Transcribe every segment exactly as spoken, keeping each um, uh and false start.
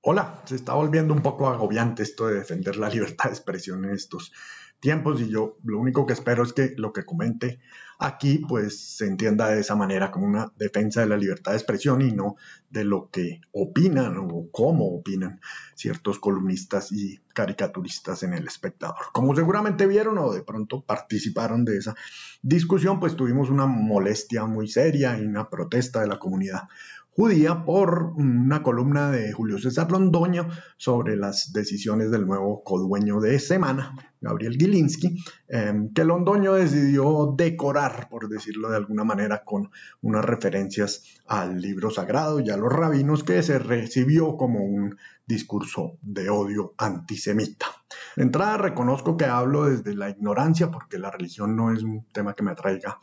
Hola, se está volviendo un poco agobiante esto de defender la libertad de expresión en estos tiempos y yo lo único que espero es que lo que comente aquí pues se entienda de esa manera como una defensa de la libertad de expresión y no de lo que opinan o cómo opinan ciertos columnistas y caricaturistas en El Espectador. Como seguramente vieron o de pronto participaron de esa discusión, pues tuvimos una molestia muy seria y una protesta de la comunidad judía por una columna de Julio César Londoño sobre las decisiones del nuevo codueño de Semana, Gabriel Gilinski, eh, que Londoño decidió decorar, por decirlo de alguna manera, con unas referencias al libro sagrado y a los rabinos, que se recibió como un discurso de odio antisemita. De entrada reconozco que hablo desde la ignorancia porque la religión no es un tema que me atraiga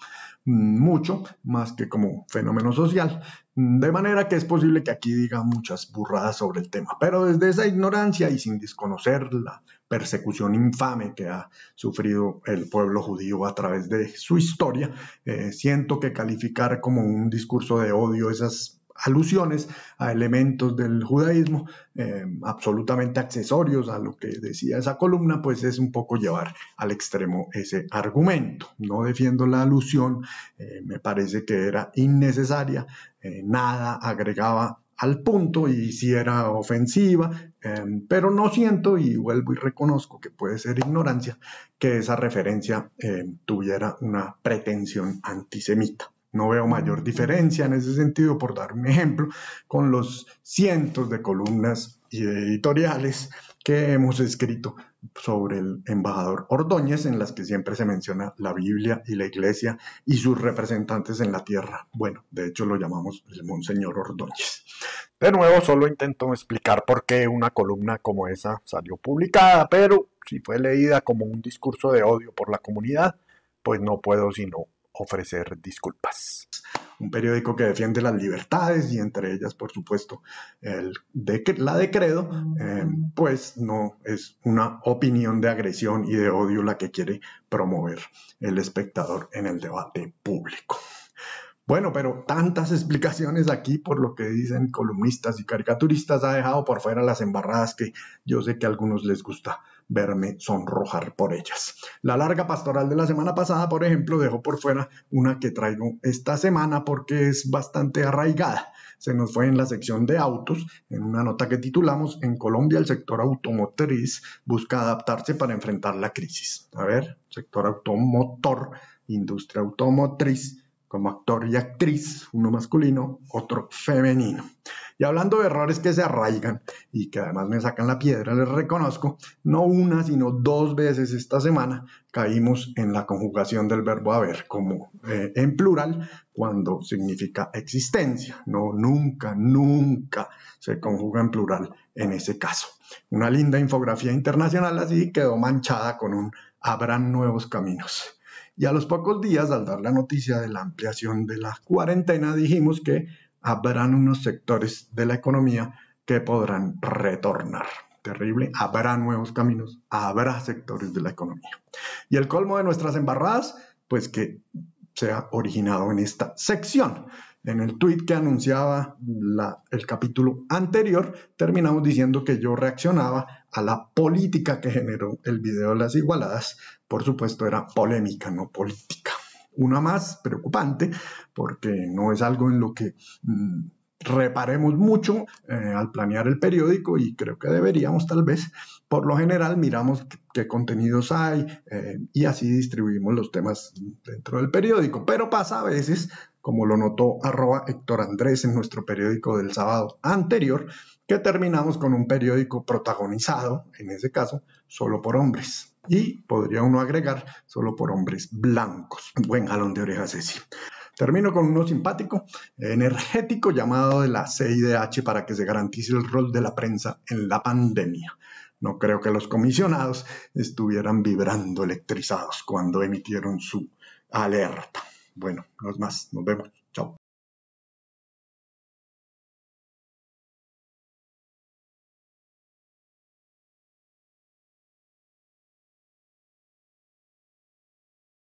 mucho, más que como fenómeno social, de manera que es posible que aquí diga muchas burradas sobre el tema, pero desde esa ignorancia y sin desconocer la persecución infame que ha sufrido el pueblo judío a través de su historia, eh, siento que calificar como un discurso de odio esas alusiones a elementos del judaísmo eh, absolutamente accesorios a lo que decía esa columna, pues es un poco llevar al extremo ese argumento. No defiendo la alusión, eh, me parece que era innecesaria, eh, nada agregaba al punto y sí era ofensiva, eh, pero no siento, y vuelvo y reconozco que puede ser ignorancia, que esa referencia eh, tuviera una pretensión antisemita. No veo mayor diferencia en ese sentido, por dar un ejemplo, con los cientos de columnas y editoriales que hemos escrito sobre el embajador Ordóñez, en las que siempre se menciona la Biblia y la Iglesia y sus representantes en la tierra. Bueno, de hecho lo llamamos el Monseñor Ordóñez. De nuevo, solo intento explicar por qué una columna como esa salió publicada, pero si fue leída como un discurso de odio por la comunidad, pues no puedo sino ofrecer disculpas. Un periódico que defiende las libertades y entre ellas, por supuesto, el de, la de Credo, eh, pues no es una opinión de agresión y de odio la que quiere promover El Espectador en el debate público. Bueno, pero tantas explicaciones aquí por lo que dicen columnistas y caricaturistas ha dejado por fuera las embarradas que yo sé que a algunos les gusta verme sonrojar por ellas. La larga pastoral de la semana pasada, por ejemplo, dejó por fuera una que traigo esta semana porque es bastante arraigada. Se nos fue en la sección de autos, en una nota que titulamos "En Colombia el sector automotriz busca adaptarse para enfrentar la crisis". A ver, sector automotor, industria automotriz, como actor y actriz, uno masculino, otro femenino. Y hablando de errores que se arraigan y que además me sacan la piedra, les reconozco, no una, sino dos veces esta semana caímos en la conjugación del verbo haber como eh, en plural cuando significa existencia. No, nunca, nunca se conjuga en plural en ese caso. Una linda infografía internacional así quedó manchada con un "habrán nuevos caminos". Y a los pocos días, al dar la noticia de la ampliación de la cuarentena, dijimos que habrán unos sectores de la economía que podrán retornar. Terrible, habrá nuevos caminos, habrá sectores de la economía. Y el colmo de nuestras embarradas, pues que se ha originado en esta sección. En el tuit que anunciaba la, el capítulo anterior, terminamos diciendo que yo reaccionaba a la política que generó el video de las igualadas. Por supuesto, era polémica, no política. Una más preocupante, porque no es algo en lo que mmm, reparemos mucho eh, al planear el periódico, y creo que deberíamos tal vez. Por lo general miramos qué, qué contenidos hay eh, y así distribuimos los temas dentro del periódico, pero pasa a veces, como lo notó arroba Héctor Andrés en nuestro periódico del sábado anterior, que terminamos con un periódico protagonizado, en ese caso, solo por hombres. Y podría uno agregar, solo por hombres blancos. Buen jalón de orejas ese. Termino con uno simpático, energético, llamado de la C I D H para que se garantice el rol de la prensa en la pandemia. No creo que los comisionados estuvieran vibrando electrizados cuando emitieron su alerta. Bueno, no es más, nos vemos.